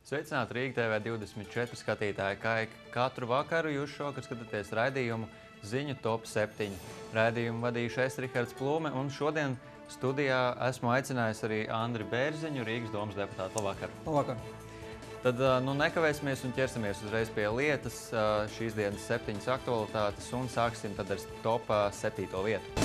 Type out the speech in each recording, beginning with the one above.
Sveicināti Rīga TV 24 skatītāji, kā katru vakaru jūs šovakar skatāties raidījumu Ziņu top 7. Raidījumu vadīšu es, Rihards Plūme, un šodien studijā esmu aicinājis arī Andri Bērziņu, Rīgas domas deputātu. Labvakar! Labvakar! Tad nekavēsimies un ķersimies uzreiz pie lietas, šīs dienas 7 aktualitātes, un sāksim tad ar top 7. vietu.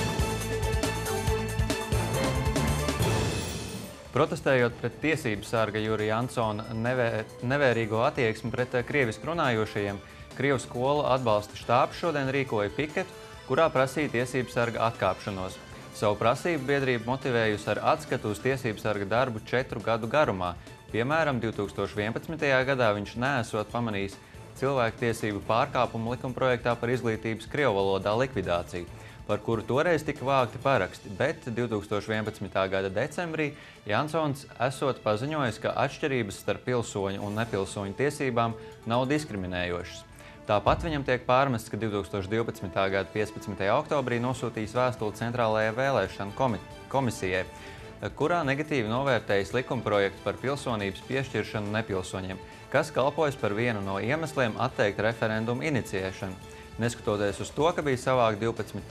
Protestējot pret tiesību sarga Jurija Jansona nevērīgo attieksmi pret krieviski runājošajiem, Krievu skolu atbalsta štābs šodien rīkoja piketu, kurā prasīja tiesību sarga atkāpšanos. Savu prasību biedrība motivējusi ar atskatu uz tiesību sarga darbu 4 gadu garumā. Piemēram, 2011. gadā viņš neesot pamanījis cilvēktiesību pārkāpumu likumprojektā par izglītības krievu valodā likvidāciju, par kuru toreiz tika vākti paraksti, bet 2011. gada decembrī Jansons esot paziņojis, ka atšķirības starp pilsoņu un nepilsoņu tiesībām nav diskriminējošas. Tāpat viņam tiek pārmests, ka 2012. gada 15. oktobrī nosūtījis vēstuli Centrālajai vēlēšanu komisijai, kurā negatīvi novērtējis likumprojektu par pilsonības piešķiršanu nepilsoņiem, kas kalpojas par vienu no iemesliem atteikt referendumu inicijēšanu, neskatoties uz to, ka bija savākt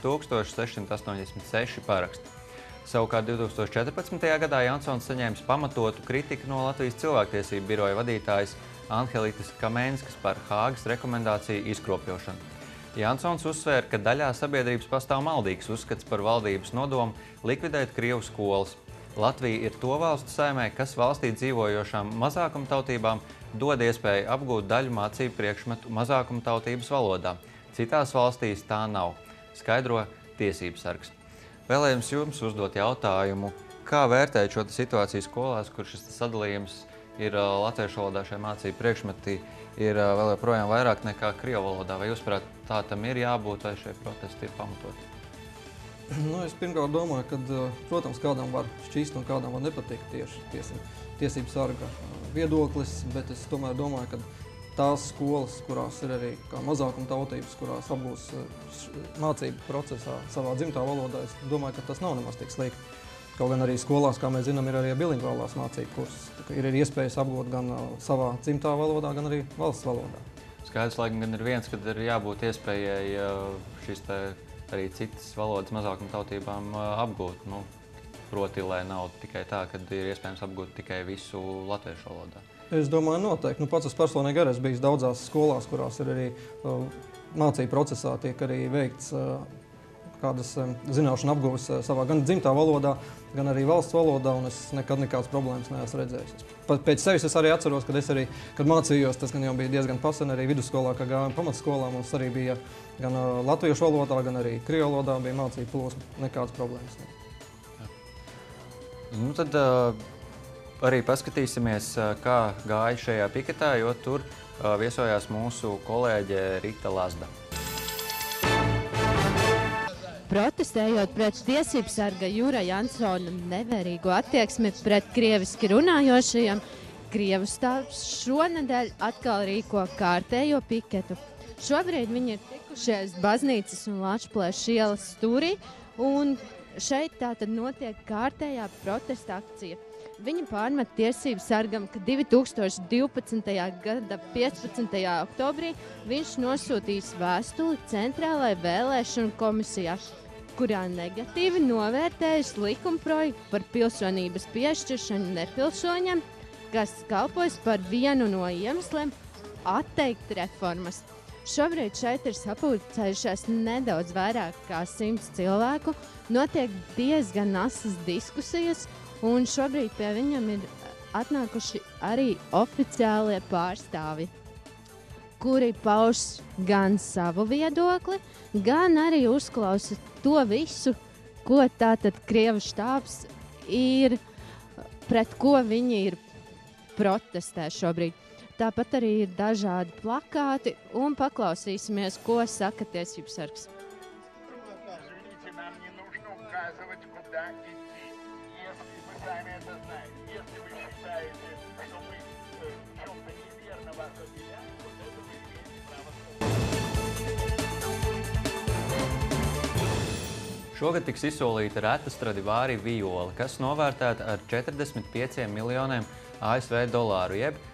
12,686 paraksti. Savukārt 2014. gadā Jansons saņēmis pamatotu kritiku no Latvijas cilvēktiesību biroja vadītājas Anhelitas Kamenskas par Hāgas rekomendāciju izkropļošanu. Jansons uzsvēra, ka daļā sabiedrības pastāv maldīgs uzskats par valdības nodomu likvidēt Krievu skolas. Latvija ir to valstu saimē, kas valstī dzīvojošām mazākumtautībām dod iespēju apgūt daļu mācību priekšmetu mazākumtautības valodā. Citās valstīs tā nav, skaidro tiesību sargs. Vēlējums jums uzdot jautājumu, kā vērtēt šo situāciju skolās, kur šis sadalījums ir latviešu valodā šai mācību priekšmetī ir vēl joprojām vairāk nekā krievu valodā. Vai jūs prāt, tā tam ir jābūt, vai šie protesti ir pamatoti? Es pirmkārt domāju, ka, protams, kādam var šķīst un kādam var nepatikt tieši tiesību sarga viedoklis, bet es tomēr domāju, ka tās skolas, kurās ir arī mazākuma tautības, kurās apgūs mācību procesā savā dzimtā valodā, es domāju, ka tas nav nemaz tik slikti. Kaut gan arī skolās, kā mēs zinām, ir arī bilingvālās mācību kursus. Ir iespējas apgūt gan savā dzimtā valodā, gan arī valsts valodā. Skaidrs, laikam, gan ir viens, kad ir jābūt iespējai šīs arī citas valodas mazākuma tautībām apgūt. Proti, lai nav tikai tā, ka ir iespējams apgūt tikai visu latviešu valodā. Es domāju, noteikti. Pats es personīgi arī esmu bijis daudzās skolās, kurās ir arī mācību procesā tiek arī veikts kādas zināšanu apguves savā gan dzimtā valodā, gan arī valsts valodā, un es nekad nekādas problēmas neesmu redzējis. Pēc sevis es arī atceros, kad mācījos, tas gan jau bija diezgan pasen, arī vidusskolā, kā gājām pamatskolā, mums arī bija gan latviešu valodā, gan arī krievu valodā bija mācību plūsma, nekādas problēmas. Tad arī paskatīsimies, kā gāja šajā piketā, jo tur viesojās mūsu kolēģe Rita Lazda. Protestējot pret tiesību sarga Jurija Jansona nevērīgo attieksmi pret krieviski runājošajiem, Krievu štābs šonedēļ atkal rīko kārtējo piketu. Šobrīd viņi ir tikušies Baznīcas un Lačplēša ielas stūrī, un šeit tātad notiek kārtējā protesta akcija. Viņi pārmet tiesību sargam, ka 2012. gada 15. oktobrī viņš nosūtīs vēstuli Centrālajai vēlēšanu komisijai, kurā negatīvi novērtējis likumprojektu par pilsonības piešķiršanu nepilsoņiem, kas kalpojas par vienu no iemesliem atteikt reformas. Šobrīd šeit ir sapulcējušās nedaudz vairāk kā 100 cilvēku, notiek diezgan asas diskusijas, un šobrīd pie viņam ir atnākuši arī oficiālie pārstāvi, kuri pauž gan savu viedokli, gan arī uzklausa to visu, ko tātad Krievu štābs ir, pret ko viņi ir protestē šobrīd. Tāpat arī ir dažādi plakāti, un paklausīsimies, ko saka tiesību sargs. Šogad tiks izsolīta reta Stradivāri viola, kas novērtēta ar 45 miljoniem ASV dolāru, jeb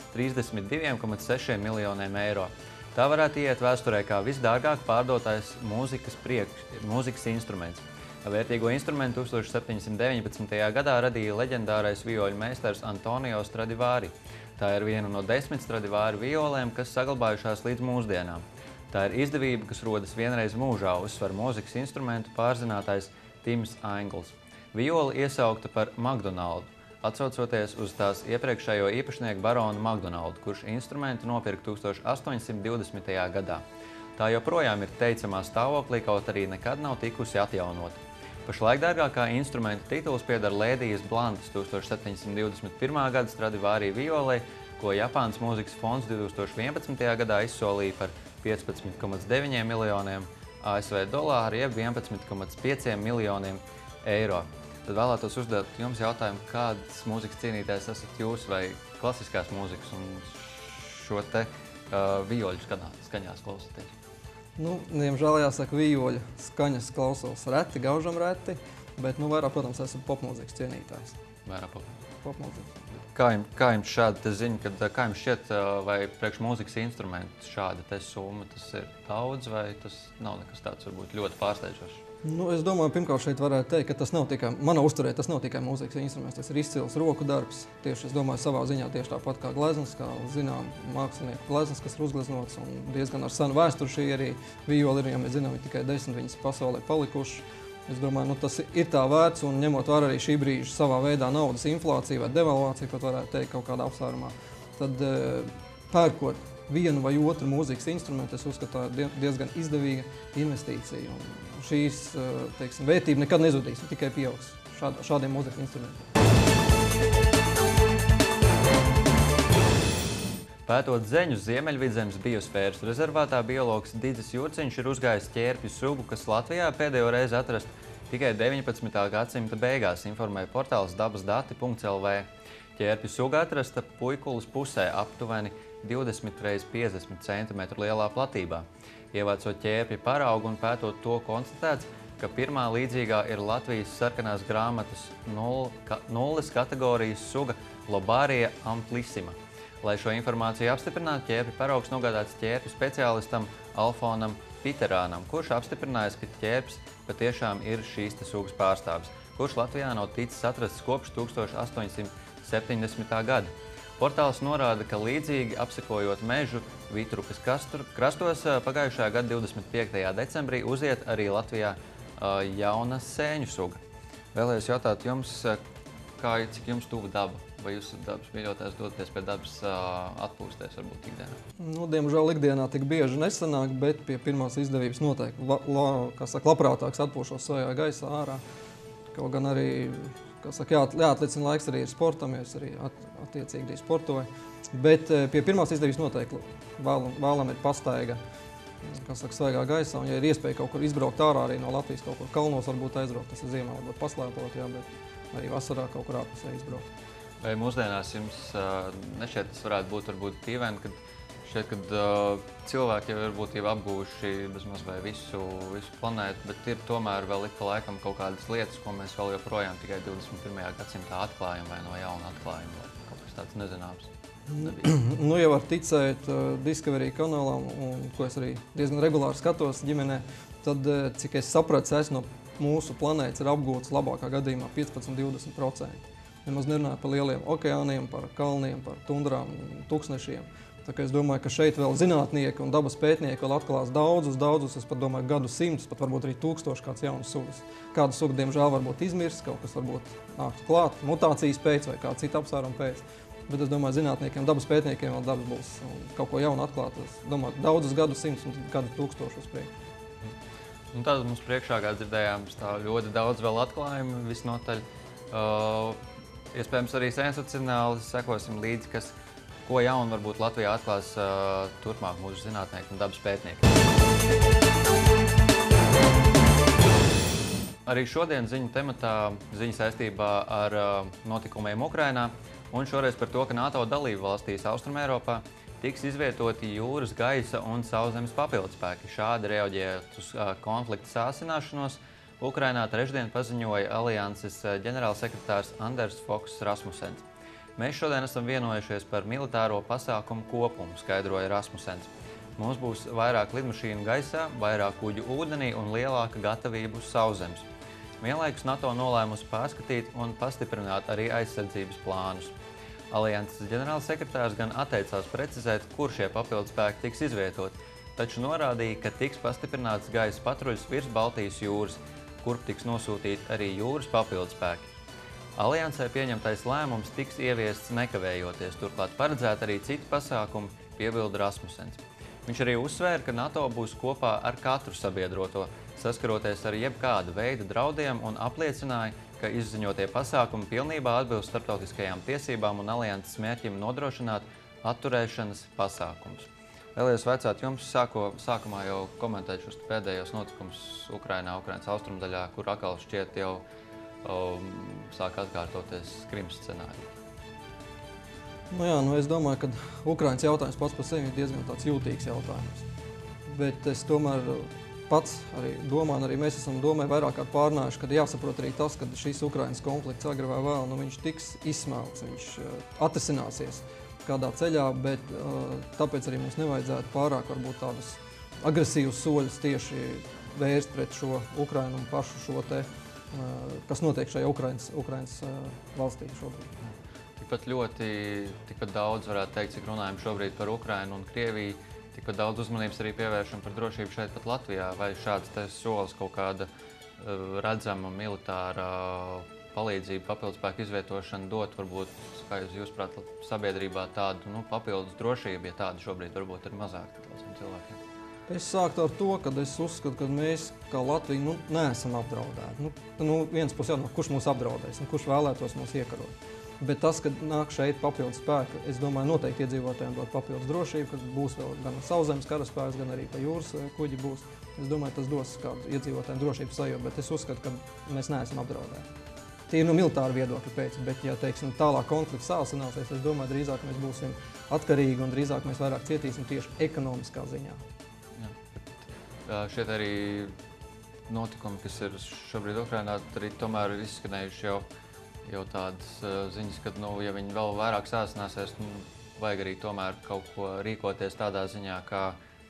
32,6 miljoniem eiro. Tā varētu iet vēsturē kā visdārgāk pārdotais mūzikas instruments. Vērtīgo instrumentu 1719. gadā radīja leģendārais vioļu meistars Antonio Stradivari. Tā ir viena no 10 Stradivari violēm, kas saglabājušās līdz mūsdienām. Tā ir izdevība, kas rodas vienreiz mūžā, uzsver mūzikas instrumentu pārzinātais Tims Aingls. Viola iesaukta par McDonaldu, atsaucoties uz tās iepriekšējo īpašnieku baronu McDonaldu, kurš instrumentu nopirka 1820. gadā. Tā joprojām ir teicamā stāvoklī, kaut arī nekad nav tikusi atjaunota. Pašlaik dārgākā instrumenta tituls pieder Lēdijas Blantas 1721. gada Stradivari violei, ko Japānas mūzikas fonds 2011. gadā izsolīja par 15,9 miljoniem ASV dolāru, jeb 11,5 miljoniem eiro. Tad vēlētos uzdot jums jautājumu, kādas mūzikas cienītājs esat jūs vai klasiskās mūzikas un šo te vioļu skaņās klausoties? Nu, diemžēl jāsaka, vioļu skaņas klausos reti, gaužam reti, bet vairāk, protams, esmu popmūzikas cienītājs. Vairāk Popmūzikas. Kā jums šāda ziņa, kā jums šķiet, vai priekš mūzikas instrumentu šāda te summa, tas ir daudz vai tas nav nekas tāds varbūt ļoti pārsteidzošs? Es domāju, pirmkārt šeit varētu teikt, ka tas nav tikai, manā uzturē tas nav tikai mūzikas instruments, tas ir izcils roku darbs. Tieši, es domāju, savā ziņā tieši tāpat kā gleznas, kā zinām mākslinieku gleznas, kas ir uzgleznots un diezgan ar senu vēsturi šī arī viola ir, ja mēs zinām, ir tikai 10 viņas pasaulē palikuši. Es domāju, tas ir tā vērts un ņemot vērā arī šī brīža savā veidā naudas inflācija vai devalvācija, pat varētu teikt kaut kādā apsvērumā, tad pērkot vienu vai otru mūzikas instrumentu, es uzskatu, tā diezgan izdevīga investīcija. Un šīs, teiksim, vērtība nekad nezudīs, tikai pieaugs šādiem mūzikas instrumentiem. Pētot Zeņu Ziemeļvidzemes biosfēras rezervātā, biologs Didzis Jurciņš ir uzgājis ķērpju sugu, kas Latvijā pēdējo reizi atrast tikai 19. gadsimta beigās, informēja portāls dabasdati.lv. Ķērpju suga atrasta Puikulas pusē aptuveni 20 x 50 cm lielā platībā. Ievācot ķērpja paraugu un pētot to, konstatēts, ka pirmā līdzīgā ir Latvijas sarkanās grāmatas nulles kategorijas suga Lobaria amplissima. Lai šo informāciju apstiprinātu, ķērpja paraugs nogādāts ķērpju speciālistam Alfonam Piterānam, kurš apstiprinājis, ka ķērpis patiešām ir šīs sugas pārstāvis, kurš Latvijā nav ticis atrasts kopš 1870. gada. Portāls norāda, ka līdzīgi apsekojot mežu Vitrukas krastos pagājušā gada 25. decembrī uziet arī Latvijā jauna sēņu suga. Vēlējos jautāt jums, cik jums tuva daba? Vai jūs esat dabas mīļotājs doties pie dabas atpūsties varbūt ikdienā? Diemžēl ikdienā tik bieži nesanāk, bet pie pirmās izdevības noteikti labprātāks atpūšos svajā gaisā ārā. Kaut gan arī, jāatlicina laiks arī ir sportam, jo es arī attiecīgi arī sportoju. Bet pie pirmās izdevības noteikti vēlam ir pastaiga, svaigā gaisā. Un, ja ir iespēja kaut kur izbraukt ārā arī no Latvijas, kaut kur kalnos varbūt aizbraukt, tas ir ziemā varbūt paslēpot, bet arī vasarā kaut kur ārpusē izbraukt. Vai mūsdienās jums nešķiet, tas varētu būt dīvaini, kad cilvēki jau ir apguvuši bezmaz vai visu planētu, bet ir tomēr vēl ik pa laikam kaut kādas lietas, ko mēs vēl joprojām tikai 21. gadsimtā atklājam vai no jauna atklājam, vai kaut kas tāds nezināms? Ja var ticēt Discovery kanālam, un ko es arī diezgan regulāri skatos ģimenē, tad, cik es sapratu, no mūsu planētas ir apgūts labākā gadījumā 15–20%. Nemaz nerunājot par lieliem okeāniem, par kalniem, par tundrām, tuksnešiem. Tā kā es domāju, ka šeit vēl zinātnieki un dabas pētnieki vēl atklās daudzus, es pat domāju, gadu simtus, pat varbūt arī 1000 kāds jaunas sugas. Kāda suga, diemžēl, varbūt izmirst, kaut kas varbūt nāktu klāt, mutācijas pēc vai kāda cita apsvēruma pēc. Bet es domāju, zinātniekiem, dabas pētniekiem vēl darbs būs kaut ko jaunu atklāt. Es domāju, daudzus gadu simtus un gadu 1000 uz priekšu. Un tad mums priekšā, kā dzirdējām, stāv ļoti daudz vēl atklājumu visnotaļ. Iespējams, arī sensacionāli sekosim līdzi, ko jaunu varbūt Latvijā atklās turpmāk mūsu zinātnieki un dabas pētnieki. Arī šodien ziņu tematā ziņa saistībā ar notikumiem Ukrainā un šoreiz par to, ka NATO dalību valstīs Austrumēropā tiks izvietoti jūras, gaisa un sauszemes papildspēki. Šādi reaģējot uz konflikta sāsināšanos, Ukrainā trešdien paziņoja alianses ģenerālsekretārs Anders Foks Rasmussens. Mēs šodien esam vienojušies par militāro pasākumu kopumu, skaidroja Rasmussens. Mums būs vairāk lidmašīnu gaisā, vairāk kuģu ūdenī un lielāka gatavība uz sauszemes. Vienlaikus NATO nolēmusi pārskatīt un pastiprināt arī aizsardzības plānus. Alianses ģenerālsekretārs gan atteicās precizēt, kur šie papildspēki tiks izvietot, taču norādīja, ka tiks pastiprināts gaisa patruļas virs Baltijas jūras, kur tiks nosūtīti arī jūras papildspēki. Aliansē pieņemtais lēmums tiks ieviests nekavējoties, turklāt paredzēt arī citi pasākumi, piebilda Rasmussens. Viņš arī uzsvēra, ka NATO būs kopā ar katru sabiedroto, saskaroties ar jebkāda veida draudiem un apliecināja, ka izziņotie pasākumi pilnībā atbilst starptautiskajām tiesībām un alianses mērķim nodrošināt atturēšanas pasākumus. Vēlējos vaicāt jums sākumā jau komentēt šos pēdējos notikumus Ukrainas austrumdaļā, kur atkal šķiet jau sāk atkārtoties Krimas scenāriju. Es domāju, ka Ukrainas jautājums pats par sevi ir diezgan tāds jūtīgs jautājums. Bet es tomēr pats arī domāju, un arī mēs esam vairāk kārt pārnājuši, ka jāsaprot arī tas, ka šis Ukrainas konflikts agri vai vēl, viņš tiks izsmelts, viņš atrisināsies kādā ceļā, bet tāpēc arī mums nevajadzētu pārāk varbūt tādus agresīvus soļus tieši vērst pret šo Ukrainu un pašu šo te, kas notiek šajā Ukrainas valstī šobrīd. Tikpat daudz varētu teikt, cik runājam šobrīd par Ukrainu un Krieviju, tikpat daudz uzmanības arī pievēršam par drošību šeit pat Latvijā. Vai šāds solis kaut kāda redzama militāra palīdzība, papildspēku izvietošana dot varbūt, kā jūs prāt, sabiedrībā tādu papildus drošību, ja tāda šobrīd varbūt ir mazāk daudziem cilvēkiem? Es sāktu ar to, ka es uzskatu, ka mēs, kā Latvija, neesam apdraudēti. Viens puses jādomā, kurš mūs apdraudēs un kurš vēlētos mūs iekarot. Bet tas, ka nāk šeit papildus spēki, es domāju, noteikti iedzīvotājiem dot papildus drošību, ka būs vēl gan sauszemes karaspēks, gan arī pa jūras kuģi būs. Es domāju, tas dos kādu iedzīvotājiem drošības sajūtu, bet es uzskatu, ka mēs neesam apdraudēti. Tie ir militāra viedokļa pēc, bet, ja teiksim, tālāk konflikts sāsināsies, es domāju, drīzāk mēs būsim atkarīgi un drīzāk mēs vairāk cietīsim tieši ekonomiskā ziņā. Šeit arī notikumi, kas ir šobrīd Ukrainā, arī tomēr ir izskanējuši jau tādas ziņas, ka, ja viņi vēl vairāk sāsināsies, vajag arī tomēr kaut ko rīkoties tādā ziņā, kā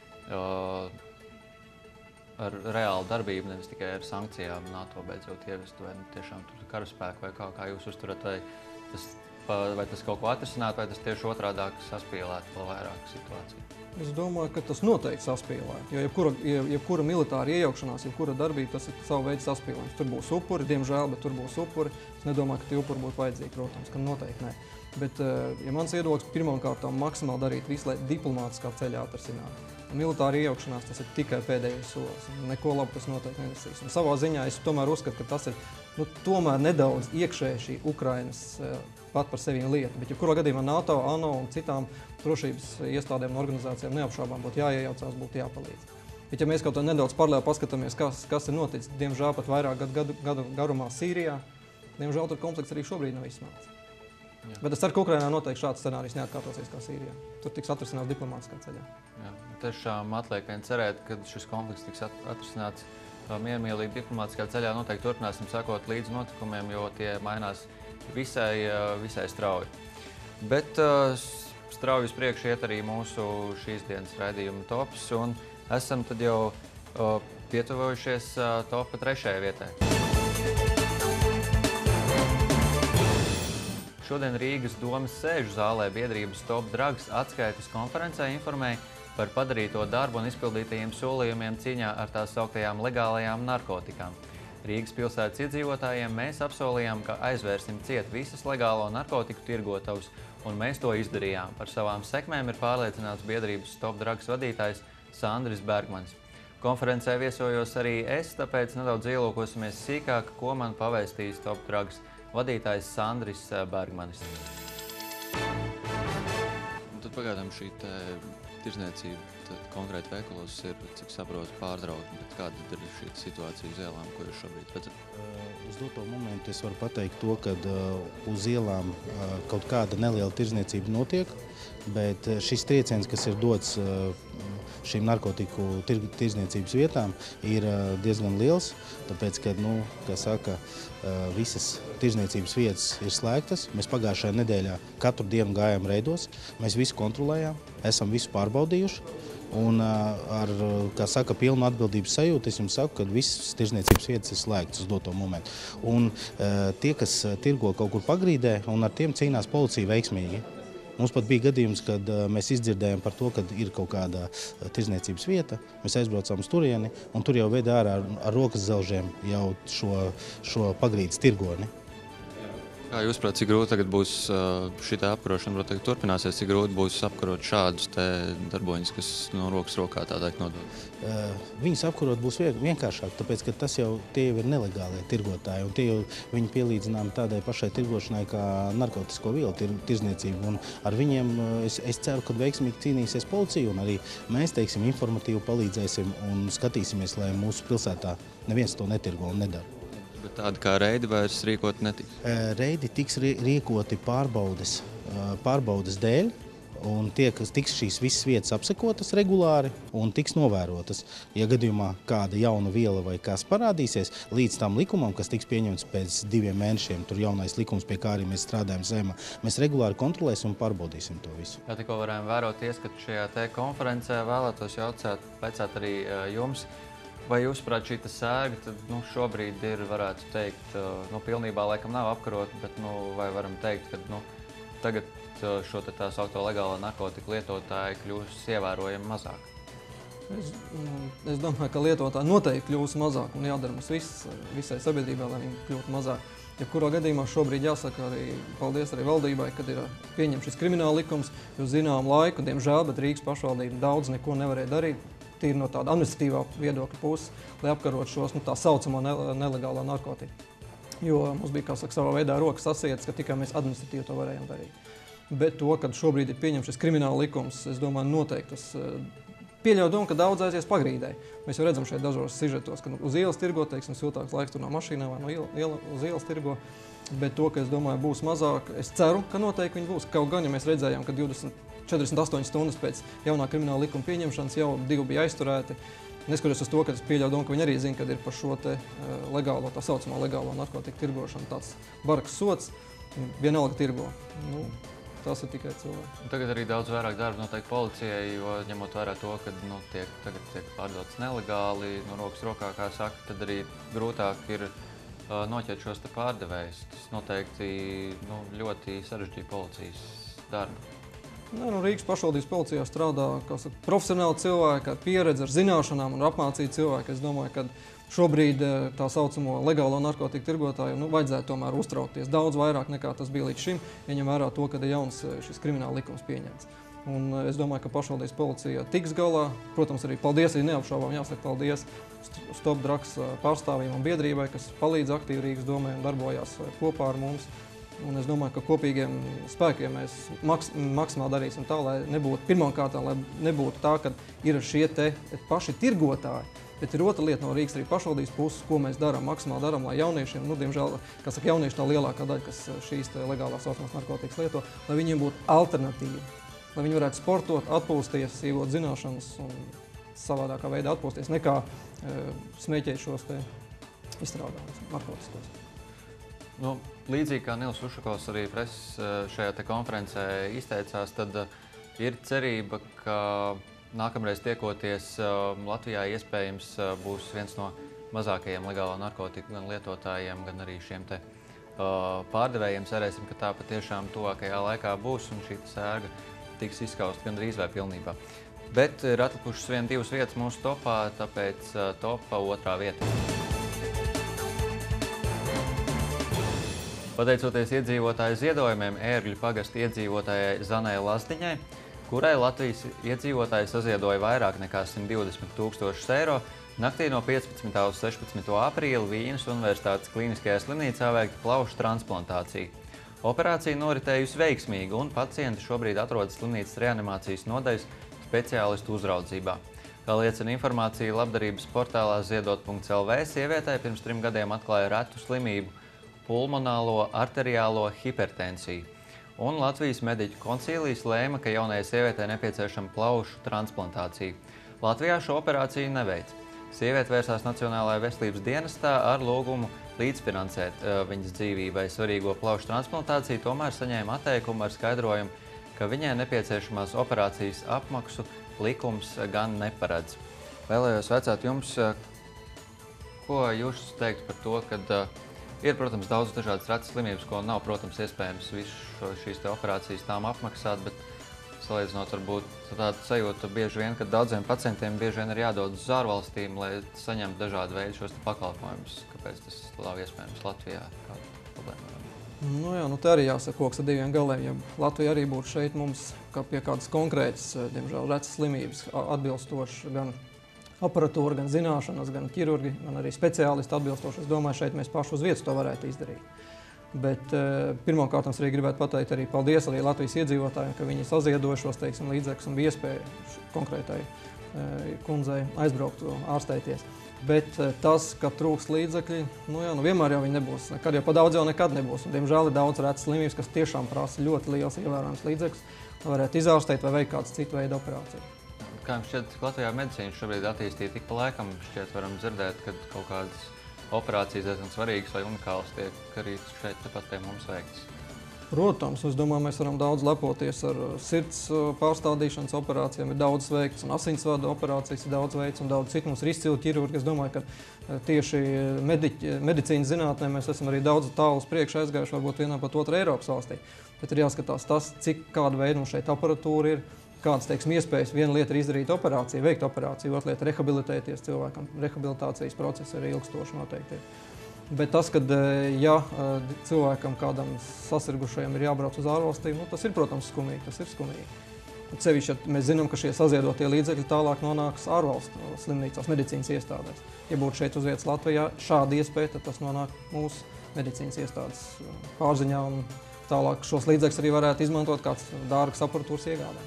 ar reālu darbību, nevis tikai ar sankcijām NATO beidzot ievest, vai tiešām tur karaspēku, vai kā jūs uzturat, vai tas kaut ko atrisināt, vai tas tieši otrādāk saspīlētu vēl vairāk situāciju? Es domāju, ka tas noteikti saspīlētu, jo jebkura militāra iejaukšanās, jebkura darbība, tas ir savu veidu saspīlējums. Tur būs upuri, diemžēl, bet tur būs upuri. Es nedomāju, ka tie upuri būtu vajadzīgi, protams, ka noteikti nē. Bet, ja mans viedoklis pirmkārt maksimāli darīt visu, lai diplomātiskā ceļā atrisinātu. Militāra iejaukšanās tas ir tikai pēdējais solis. Neko labu tas noteikti nenesīs. Un savā ziņā es tomēr uzskatu, ka tas ir tomēr nedaudz iekšēji šī Ukrainas pat par sevi lieta. Bet jebkurā gadījumā NATO, ANO un citām drošības iestādēm un organizācijām neapšaubām būtu jāiejaucās, būtu jāpalīdz. Bet ja mēs kaut kā nedaudz paralēli paskatāmies, kas ir noticis, diemžēl pat vairāk gadu garumā Sīrijā, diemžēl tur konflikts arī šobrīd nav izsmelts. Bet es ceru, ka Ukrainā noteikti šāds scenārijs neatkārtosies kā Sīrijā. Tur tiks atrisināts diplomātiskā ceļā. Tiešām atliek vien cerēt, ka šis konflikts tiks atrisināts miermīlīgi diplomātiskā ceļā. Noteikti turpināsim sekot līdz notikumiem, jo tie mainās visai strauji. Bet strauji uz priekšu iet arī mūsu šīs dienas raidījuma tops, un esam tad jau pietuvojušies topa 3. vietai. Šodien Rīgas domas sēžu zālē biedrības Top Drugs atskaites konferencē informēja par padarīto darbu un izpildītajiem solījumiem cīņā ar tās sauktajām legālajām narkotikām. Rīgas pilsētas iedzīvotājiem mēs apsolījām, ka aizvērsim ciet visas legālo narkotiku tirgotavus, un mēs to izdarījām. Par savām sekmēm ir pārliecināts biedrības Top Drugs vadītājs Sandris Bergmanis. Konferencē viesojos arī es, tāpēc nedaudz ielūkosimies sīkāk, ko man pavēstīs Top Drugs vadītājs Sandris Bergmanis. Tad pagaidām šī tirzniecība konkrēti veikalos ir, cik saprotu, pārtraukta, bet kāda ir šī situācija uz ielām, ko jūs šobrīd redzat? Uz doto momentu es varu pateikt to, ka uz ielām kaut kāda neliela tirzniecība notiek, bet šis trieciens, kas ir dots šīm narkotiku tirdzniecības vietām ir diezgan liels, tāpēc, ka, kā saka, visas tirdzniecības vietas ir slēgtas. Mēs pagājušajā nedēļā katru dienu gājām reidos, mēs visu kontrolējām, esam visu pārbaudījuši. Un ar, kā saka, pilnu atbildības sajūtu es jums saku, ka visas tirdzniecības vietas ir slēgtas uz doto momentu. Un tie, kas tirgo kaut kur pagrīdē, un ar tiem cīnās policija veiksmīgi. Mums pat bija gadījums, kad mēs izdzirdējām par to, ka ir kaut kāda tirdzniecības vieta. Mēs aizbraucām uz turieni, un tur jau veda ārā ar rokas zelžiem jau šo pagrīdes tirgoni. Kā jūs prāt, cik grūti tagad būs šitā apkarošana, protams, turpināsies, cik grūti būs apkarot šādus te darboņus, kas no rokas rokā tā teikt nodod? Viņus apkarot būs vienkāršāk, tāpēc, ka tie jau ir nelegālie tirgotāji, un tie jau viņi pielīdzinām tādai pašai tirgošanai kā narkotisko vielu tirdzniecību. Un ar viņiem es ceru, ka veiksmīgi cīnīsies policija, un arī mēs, teiksim, informatīvi palīdzēsim un skatīsimies, lai mūsu pilsētā neviens to netirgo un nedara. Bet tādi kā reidi vairs rīkot netiks? Reidi tiks rīkoti pārbaudes dēļ, un tiks šīs visas vietas apsekotas regulāri un tiks novērotas. Ja gadījumā kāda jauna viela vai kas parādīsies, līdz tam likumam, kas tiks pieņemts pēc 2 mēnešiem, tur jaunais likums, pie kā arī mēs strādājam Saeimā, mēs regulāri kontrolēsim un pārbaudīsim to visu. Jā, tikko varējām vērot ieskatu šajā te konferencē, vēlētos jautāt arī jums. Vai jūs, prāt, šī sērga tad, šobrīd ir, varētu teikt, pilnībā laikam nav apkarota, bet vai varam teikt, ka tagad šo tā saukto legālo narkotiku lietotāji kļūs ievērojami mazāk? Es domāju, ka lietotāji noteikti kļūs mazāk un jādara mums visai sabiedrībai, lai viņi kļūtu mazāk. Jebkurā gadījumā šobrīd jāsaka arī paldies arī valdībai, kad ir pieņemts šis krimināla likums, jo zinām laiku, diemžēl, bet Rīgas pašvaldība daudz neko nevarēja darīt. Tīri no tāda administratīvā viedokļa puses, lai apkarot šos tā saucamo nelegālo narkotiku. Jo mums bija, kā saka, savā veidā rokas sasietas, ka tikai mēs administratīvi to varējām darīt. Bet to, kad šobrīd ir pieņemts šis krimināla likums, es domāju, noteikti tas pieļauj domu, ka daudz aizies pagrīdē. Mēs jau redzam šeit dažos sižetos, ka uz ielas tirgo, teiksim, siltāks laiks tur no mašīnā vai uz ielas tirgo. Bet to, ka es domāju, būs mazāk, es ceru, ka noteikti viņi būs. Kaut gan, ja mēs redzējām, ka 48 stundas pēc jaunā krimināla likuma pieņemšanas jau 2 bija aizturēti. Neskatoties uz to, ka es pieļauju domu, ka viņi arī zina, kad ir par šo te legālo, tā saucamā legālo narkotiku tirgošanu tāds bargs sots, vienalga tirgo. Tas ir tikai cilvēki. Tagad arī daudz vairāk darba noteikti policijai, jo ņemot vērā to, ka tagad tiek pārdotas nelegāli, no rokas rokā, kā saka, tad arī grūtāk ir noķert šos te pārdevējus. Tas noteikti ļoti sarežģīja policijas darbu. Rīgas pašvaldības policijā strādā profesionāli cilvēki ar pieredzi, ar zināšanām un apmācīti cilvēki. Es domāju, ka šobrīd tā saucamo legālo narkotiku tirgotājiem vajadzētu tomēr uztraukties daudz vairāk nekā tas bija līdz šim, ieņem vērā to, kad ir jauns šis krimināla likums pieņemts. Un es domāju, ka pašvaldības policija tiks galā. Protams, arī paldies, arī neapšaubām jāsaka paldies Stop Drugs pārstāvjiem un biedrībai, kas palīdz aktīvi Rīgas domē un darbojās kopā ar mums. Un es domāju, ka kopīgiem spēkiem mēs maksimāli darīsim tā, lai nebūtu pirmkārt, lai nebūtu tā, ka ir šie te paši tirgotāji, bet ir otra lieta no Rīgas arī pašvaldības puses, ko mēs darām, maksimāli darām, lai jauniešiem, diemžēl, kā saka, jaunieši tā lielākā daļa, kas šīs te legālās saucamās narkotikas lieto, lai viņiem būtu alternatīva, lai viņi varētu sportot, atpūsties, iegūt zināšanas un savādākā veidā atpūsties, nekā smēķēt šos te izstrādājumus narkotiskos. Līdzīgi kā Nils Ušakovs arī preses šajā te konferencē izteicās, tad ir cerība, ka nākamreiz tiekoties Latvijā iespējams būs viens no mazākajiem legālo narkotiku gan lietotājiem, gan arī šiem te pārdevējiem. Cerēsim, ka tā patiešām tuvākajā laikā būs un šī sērga tiks izskausta gandrīz vai pilnībā. Bet ir atlikušas 1-2 vietas mūsu topā, tāpēc topa 2. vieta. Pateicoties iedzīvotāju ziedojumiem, Ērgļu pagasta iedzīvotājai Zanai Lazdiņai, kurai Latvijas iedzīvotāji saziedoja vairāk nekā 120 000 eiro, naktī no 15. uz 16. aprīli Vīņas Universitātes klīniskajā slimnīcā veikta plaušu transplantācija. Operācija noritējusi veiksmīgi, un pacienti šobrīd atrodas slimnīcas reanimācijas nodaļas speciālistu uzraudzībā. Kā liecina informācija labdarības portālā ziedot.lv, sievietei pirms 3 gadiem atklāja retu slimību pulmonālo arteriālo hipertensiju. Un Latvijas mediķu koncīlijas lēma, ka jaunajai sievietei nepieciešama plaušu transplantācija. Latvijā šo operāciju neveic. Sieviete vērsās Nacionālajā veselības dienestā ar lūgumu līdzfinansēt viņas dzīvībai svarīgo plaušu transplantāciju, tomēr saņēma atteikumu ar skaidrojumu, ka viņai nepieciešamās operācijas apmaksu likums gan neparedz. Vēlējos vaicāt jums, ko jūs teikt par to, kad ir, protams, daudz dažādas retas slimības, ko nav, protams, iespējams visu šīs operācijas tām apmaksāt, bet salīdzinot varbūt tādu sajūtu bieži vien, ka daudziem pacientiem bieži vien ir jādod uz ārvalstīm, lai saņemtu dažādu veidu šos pakalpojumus. Kāpēc tas nav iespējams Latvijā? Kāda problēma? Nu jā, te arī jāsaka koks ar diviem galiem. Ja Latvija arī būtu šeit mums pie kādas konkrētas, diemžēl, retas slimības atbilstoši gan aparatūra, gan zināšanas, gan ķirurgi, gan arī speciālisti atbilstoši. Es domāju, šeit mēs paši uz vietas to varētu izdarīt. Bet pirmkārt, arī gribētu pateikt arī paldies arī Latvijas iedzīvotājiem, ka viņi saziedoja šos, teiksim, līdzekļus un bija iespēja konkrētai kundzei aizbraukt ārstēties. Bet tas, ka trūkst līdzekļi, vienmēr jau viņi nebūs. Nekad jau pa daudz jau nekad nebūs. Un, diemžēl ir daudz retas slimības, kas tiešām prasa ļoti liels ievērojams līdzekļus, lai varētu izārstēt vai veikt kādu citu veidu operāciju. Kā jums šķiet, Latvijā medicīna šobrīd attīstīja tik pa laikam, šķiet varam dzirdēt, ka kaut kādas operācijas diezgan svarīgas vai unikālas tiek arī šeit tepat pie mums veiktas? Protams, es domāju, mēs varam daudz lepoties ar sirds pārstādīšanas operācijām, ir daudz veikts, un asinsvadu operācijas ir daudz veikts, un daudz citu mums ir izcili ķirurgi. Es domāju, ka tieši medicīnas zinātnē mēs esam arī daudz tālu uz priekšu aizgājuši, varbūt vienā pat otrā Eiropas valstī. Bet ir jāskatās tas, kāda veida mums šeit aparatūra ir, kādas, teiksim, iespējas. Viena lieta ir izdarīt operāciju, veikt operāciju, otra lieta rehabilitēties cilvēkam. Rehabilitācijas procesi arī ilgstoši noteikti ir. Bet tas, kad cilvēkam kādam sasirgušajam ir jābrauc uz ārvalstīm, tas ir, protams, skumīgi. Tas ir skumīgi. Sevišķi, mēs zinām, ka šie saziedotie līdzekļi tālāk nonāks ārvalstu slimnīcās, medicīnas iestādēs. Ja būtu šeit uz vietas Latvijā šāda iespēja, tad tas nonāk mūsu medicīnas iestādes pārziņā, un tālāk šos līdzekļus arī varētu izmantot kāds dārgas aparatūras iegādē.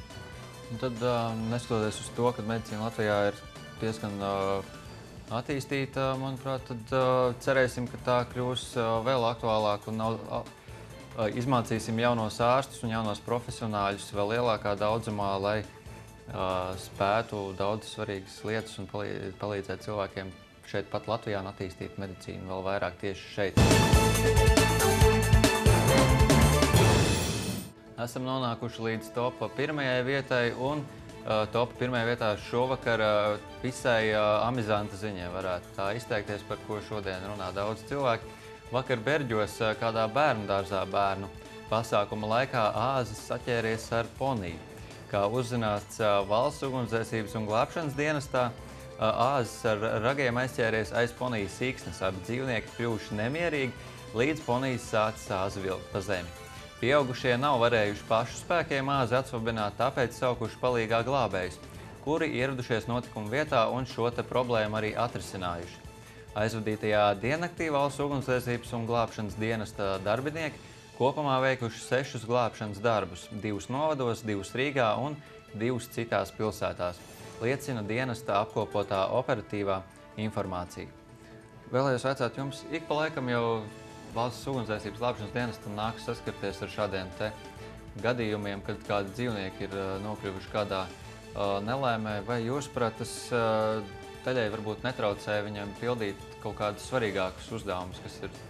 Un tad, neskatoties uz to, ka medicīna Latvijā ir diezgan attīstīta, manuprāt, tad cerēsim, ka tā kļūs vēl aktuālāk un izmācīsim jaunos ārstus un jaunos profesionāļus vēl lielākā daudzumā, lai spētu daudz svarīgas lietas un palīdzēt cilvēkiem šeit pat Latvijā un attīstīt medicīnu vēl vairāk tieši šeit. Esam nonākuši līdz topa pirmajai vietai un topa pirmajā vietā šovakar visai amizanta ziņai varētu tā izteikties, par ko šodien runā daudz cilvēki. Vakar Berģos kādā bērnu dārzā bērnu pasākuma laikā āzis saķēries ar poniju. Kā uzzināts Valsts ugunsdzēsības un glābšanas dienestā, āzis ar ragiem aizķēries aiz ponijas sīksnes. Abi dzīvnieki kļuvuši nemierīgi, līdz ponijas sācis āzi vilkt pa zemi. Pieaugušie nav varējuši pašu spēkiem āzi atsvabināt, tāpēc saukuši palīgā glābējus, kuri ieradušies notikuma vietā un šo te problēmu arī atrisinājuši. Aizvadītajā diennaktī Valsts ugunsdzēsības un glābšanas dienesta darbinieki kopumā veikuši 6 glābšanas darbus, 2 novados, 2 Rīgā un 2 citās pilsētās, liecina dienesta apkopotā operatīvā informācija. Vēlējos vaicāt jums, ik pa laikam jau Valsts ugunsdzēsības glābšanas dienestam nākas saskarties ar šādiem te gadījumiem, kad kādi dzīvnieki ir nokļuvuši kādā nelēmē, vai jūsuprāt tas daļai varbūt netraucē viņam pildīt kaut kādus svarīgākus uzdevumus, kas ir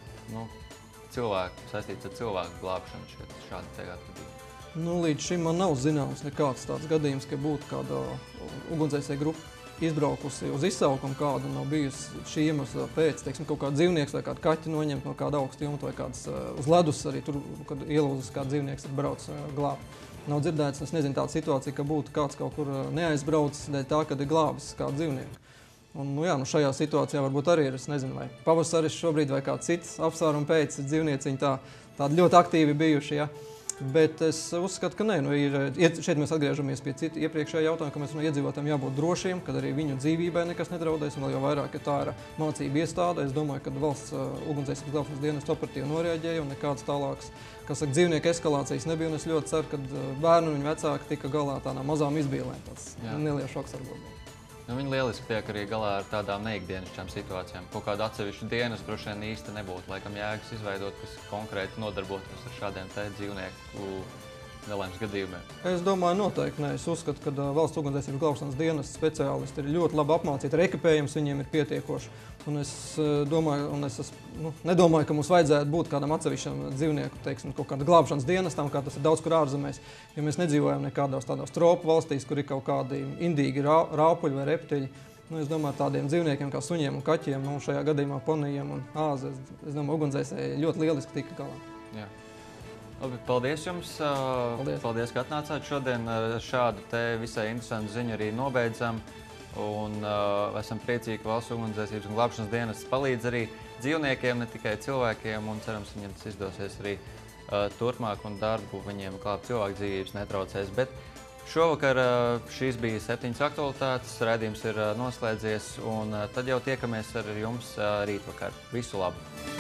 saistīts ar cilvēku glābšanu šādi te gadījumi? Līdz šim man nav zināms nekāds tāds gadījums, ka būtu kāda ugunsdzēsēju grupa izbraukusi uz izsaukumu, kāda nav bijusi šī iemesla pēc, teiksim, kaut kāda dzīvnieks vai kāda kaķa noņemt no kāda augsta jumta vai kāds uz ledus arī tur, kad ielūzas kāds dzīvnieks ir brauc glābt. Nav dzirdēts, es nezinu tāda situācija, ka būtu kāds kaut kur neaizbraucis dēļ tā, kad ir glābis kādu dzīvnieku. Un, šajā situācijā varbūt arī ir, es nezinu, vai pavasaris šobrīd vai kāds cits apsvērumi pēc dzīvnieciņi tādi ļoti aktīvi bijuši, ja. Bet es uzskatu, ka nē, šeit mēs atgriežamies pie citu iepriekšējā jautājuma, ka mēs iedzīvotājiem jābūt drošiem, kad arī viņu dzīvībai nekas nedraudēs, un vēl jau vairāk, ka tā ir mācība iestāde. Es domāju, ka Valsts ugunsdzēsības glābšanas dienests operatīvi noreaģēja un nekādas tālākas, dzīvnieku eskalācijas nebija, un es ļoti ceru, ka bērni un viņa vecāki tika galā tādām mazām izbīlēm, tāds neliels šoks varbūt. Viņi lieliski tiek arī galā ar tādām neikdienišķām situācijām. Kaut kādu atsevišķu dienas droši vien īsti nebūtu, laikam jēgas izveidot, kas konkrēti nodarbotos ar šādiem te dzīvnieku nelaimes gadījumiem? Es domāju, noteikti nē. Es uzskatu, ka valsts ugunsdzēsības glābšanas dienas speciālisti ir ļoti labi apmācīti, arī ekipējums viņiem ir pietiekoši. Un es domāju, nedomāju, ka mums vajadzētu būt kādam atsevišķam dzīvnieku, teiksim, kaut kāda glābšanas dienestam, kā tas ir daudz kur ārzemēs, jo mēs nedzīvojam nekādās tādās tropu valstīs, kur ir kaut kādi indīgi raupuļi vai reptiļi. Es domāju, tādiem dzīvniekiem kā suņiem un kaķiem, šajā gadījumā ponijiem un āzi, es domāju, ugunsdzēsēji ļoti lieliski tika galā. Jā. Labi, paldies jums. Paldies, ka atnācāt šodien. Šādu te visai interesantu ziņu arī nobeidzam. Un esam priecīgi, ka Valsts ugunsdzēsības un glābšanas dienests palīdz arī dzīvniekiem, ne tikai cilvēkiem. Un cerams, viņiem tas izdosies arī turpmāk un darbu viņiem glābt cilvēku dzīvības netraucēs. Bet šovakar šīs bija 7 aktualitātes. Raidījums ir noslēdzies un tad jau tiekamies ar jums rītvakar. Visu labu!